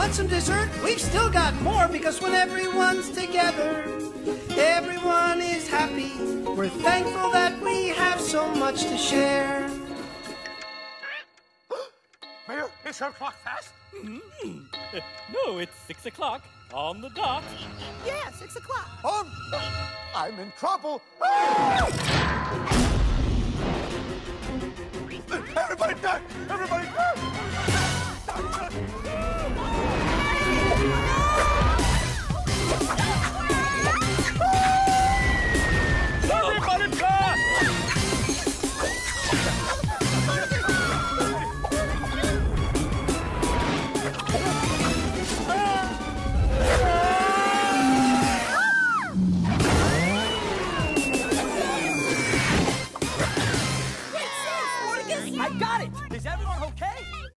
want some dessert? We've still got more because when everyone's together, everyone is happy. We're thankful that we have so much to share. Mayor, is her clock fast? No, it's 6 o'clock on the dot. Yeah, 6 o'clock. I'm in trouble. Everybody duck! Everybody duck!